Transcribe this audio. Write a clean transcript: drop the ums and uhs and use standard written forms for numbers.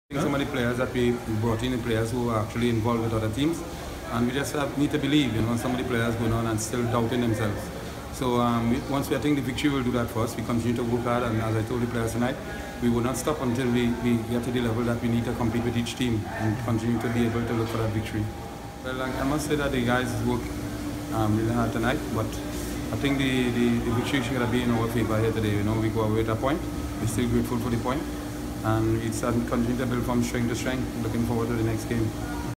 Some of the players that we brought in, the players who are actually involved with other teams, and we just need to believe, some of the players going on and still doubting themselves. So once we, I think the victory will do that for us. We continue to work hard, and as I told the players tonight, we will not stop until we get to the level that we need to compete with each team and continue to be able to look for that victory. Well, I must say that the guys worked really hard tonight, but I think the victory should be in our favor here today. We go away at a point. We're still grateful for the point. And it's continue to build from strength to strength. Looking forward to the next game.